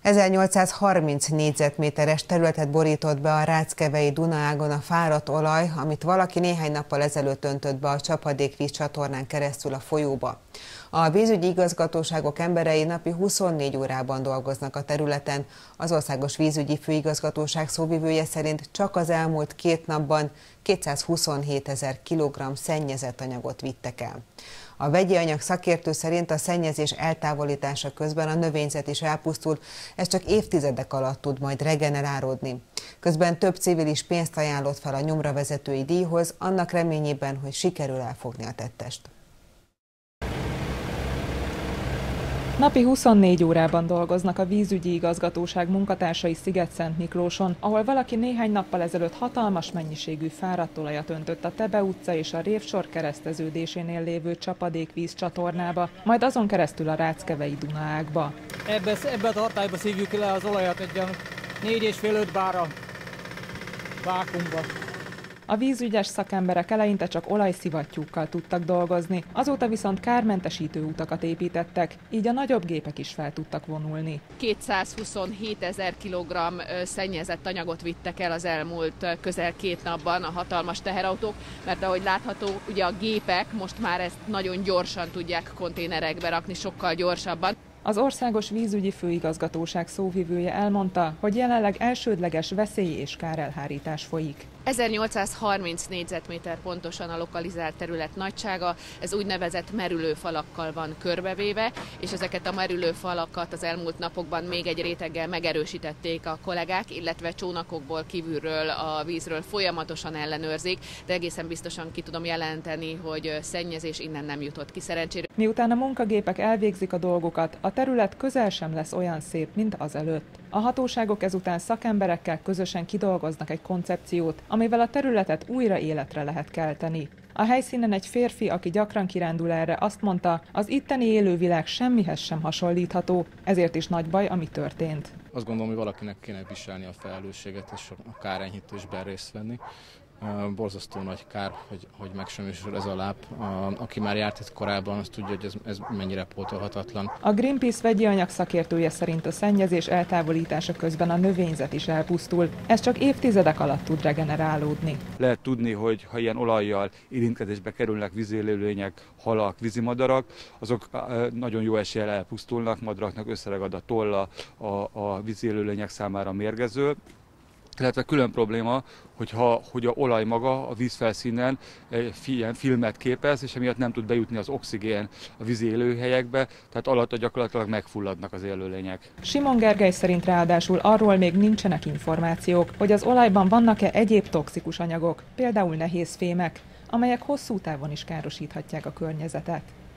1830 négyzetméteres területet borított be a Ráckevei Dunaágon a fáradt olaj, amit valaki néhány nappal ezelőtt öntött be a csapadékvíz csatornán keresztül a folyóba. A vízügyi igazgatóságok emberei napi 24 órában dolgoznak a területen. Az Országos Vízügyi Főigazgatóság szóvivője szerint csak az elmúlt 2 napban 227 000 kilogramm szennyezett anyagot vittek el. A vegyi anyag szakértő szerint a szennyezés eltávolítása közben a növényzet is elpusztul, ez csak évtizedek alatt tud majd regenerálódni. Közben több civil is pénzt ajánlott fel a nyomravezetői díjhoz, annak reményében, hogy sikerül elfogni a tettest. Napi 24 órában dolgoznak a vízügyi igazgatóság munkatársai Szigetszentmiklóson, ahol valaki néhány nappal ezelőtt hatalmas mennyiségű fáradt olajat öntött a Tebe utca és a Révsor kereszteződésénél lévő csapadékvíz csatornába, majd azon keresztül a Ráckevei Dunaágba. Ebbe a tartályba szívjuk le az olajat egy 4,5-5 bárra vákuumba. A vízügyes szakemberek eleinte csak olajszivattyúkkal tudtak dolgozni, azóta viszont kármentesítő utakat építettek, így a nagyobb gépek is fel tudtak vonulni. 227 000 kilogramm szennyezett anyagot vittek el az elmúlt közel 2 napban a hatalmas teherautók, mert ahogy látható, ugye a gépek most már ezt nagyon gyorsan tudják konténerekbe rakni, sokkal gyorsabban. Az Országos Vízügyi Főigazgatóság szóvivője elmondta, hogy jelenleg elsődleges veszély- és kárelhárítás folyik. 1830 négyzetméter pontosan a lokalizált terület nagysága, ez úgynevezett merülőfalakkal van körbevéve, és ezeket a merülőfalakat az elmúlt napokban még egy réteggel megerősítették a kollégák, illetve csónakokból kívülről a vízről folyamatosan ellenőrzik, de egészen biztosan ki tudom jelenteni, hogy szennyezés innen nem jutott ki szerencsére. Miután a munkagépek elvégzik a dolgukat, a terület közel sem lesz olyan szép, mint azelőtt. A hatóságok ezután szakemberekkel közösen kidolgoznak egy koncepciót, amivel a területet újra életre lehet kelteni. A helyszínen egy férfi, aki gyakran kirándul erre, azt mondta, az itteni élővilág semmihez sem hasonlítható, ezért is nagy baj, ami történt. Azt gondolom, hogy valakinek kéne viselni a felelősséget és a kárenyhítésben részt venni. Borzasztó nagy kár, hogy megsemmisül ez a láb. Aki már járt itt korábban, az tudja, hogy ez mennyire pótolhatatlan. A Greenpeace vegyi anyag szakértője szerint a szennyezés eltávolítása közben a növényzet is elpusztul. Ez csak évtizedek alatt tud regenerálódni. Lehet tudni, hogy ha ilyen olajjal érintkezésbe kerülnek vízélőlények, halak, vízimadarak, azok nagyon jó eséllyel elpusztulnak, madaraknak összeragad a tolla, a vízélőlények számára mérgező. Illetve külön probléma, hogy a olaj maga a vízfelszínen ilyen filmet képez, és emiatt nem tud bejutni az oxigén a vízi élőhelyekbe, tehát alatta gyakorlatilag megfulladnak az élőlények. Simon Gergely szerint ráadásul arról még nincsenek információk, hogy az olajban vannak-e egyéb toxikus anyagok, például nehéz fémek, amelyek hosszú távon is károsíthatják a környezetet.